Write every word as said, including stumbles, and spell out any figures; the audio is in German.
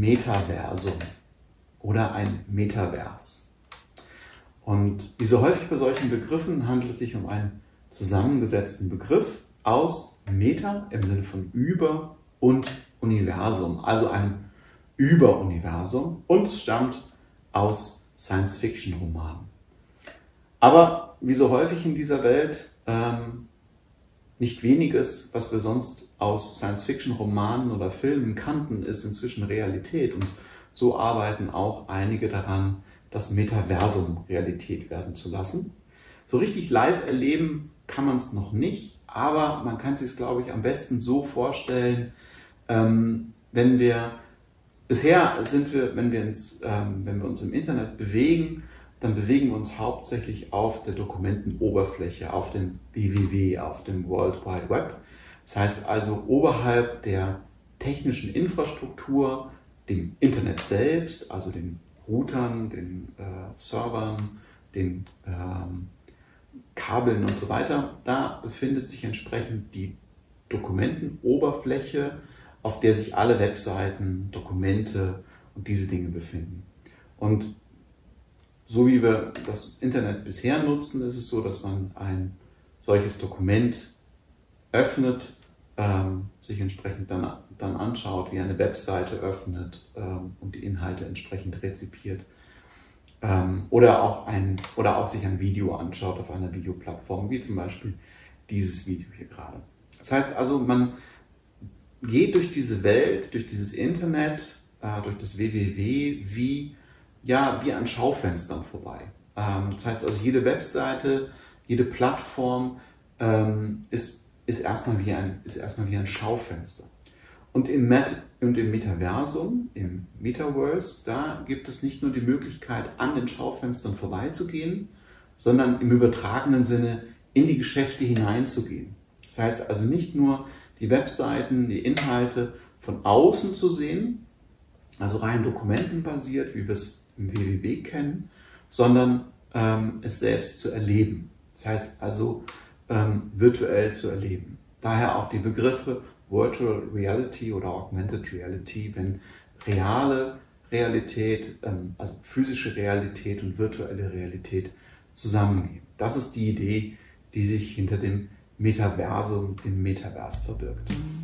Metaversum oder ein Metavers. Und wie so häufig bei solchen Begriffen handelt es sich um einen zusammengesetzten Begriff aus Meta im Sinne von über und Universum, also einem Überuniversum, und es stammt aus Science-Fiction-Romanen. Aber wie so häufig in dieser Welt, ähm, nicht weniges, was wir sonst aus Science-Fiction-Romanen oder Filmen kannten, ist inzwischen Realität. Und so arbeiten auch einige daran, das Metaversum Realität werden zu lassen. So richtig live erleben kann man es noch nicht, aber man kann es sich, glaube ich, am besten so vorstellen, ähm, wenn wir, bisher sind wir, wenn wir, uns, ähm, wenn wir uns im Internet bewegen, dann bewegen wir uns hauptsächlich auf der Dokumentenoberfläche, auf dem W W W, auf dem World Wide Web. Das heißt also oberhalb der technischen Infrastruktur, dem Internet selbst, also den Routern, den äh, Servern, den ähm, Kabeln und so weiter, da befindet sich entsprechend die Dokumentenoberfläche, auf der sich alle Webseiten, Dokumente und diese Dinge befinden. Und so wie wir das Internet bisher nutzen, ist es so, dass man ein solches Dokument öffnet, ähm, sich entsprechend dann, dann anschaut, wie eine Webseite öffnet ähm, und die Inhalte entsprechend rezipiert. Ähm, oder, auch ein, oder auch sich ein Video anschaut auf einer Videoplattform, wie zum Beispiel dieses Video hier gerade. Das heißt also, man geht durch diese Welt, durch dieses Internet, äh, durch das W W W wie, ja, wie an Schaufenstern vorbei. Ähm, das heißt also, jede Webseite, jede Plattform ähm, ist, ist, erstmal wie ein, ist erstmal wie ein Schaufenster. Und im, Met und im Metaversum, im Metaverse, da gibt es nicht nur die Möglichkeit, an den Schaufenstern vorbeizugehen, sondern im übertragenen Sinne in die Geschäfte hineinzugehen. Das heißt also nicht nur die Webseiten, die Inhalte von außen zu sehen, also rein dokumentenbasiert, wie wir es im W W W kennen, sondern ähm, es selbst zu erleben. Das heißt also ähm, virtuell zu erleben. Daher auch die Begriffe Virtual Reality oder Augmented Reality, wenn reale Realität, ähm, also physische Realität und virtuelle Realität zusammengehen. Das ist die Idee, die sich hinter dem Metaversum, dem Metaverse verbirgt.